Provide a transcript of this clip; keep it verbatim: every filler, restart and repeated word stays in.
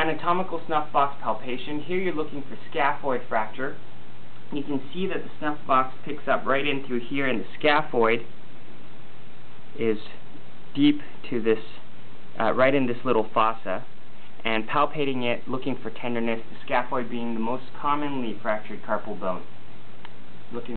anatomical snuff box palpation. Here you're looking for scaphoid fracture. You can see that the snuff box picks up right in through here, and the scaphoid is deep to this, uh, right in this little fossa. And palpating it, looking for tenderness, the scaphoid being the most commonly fractured carpal bone. Looking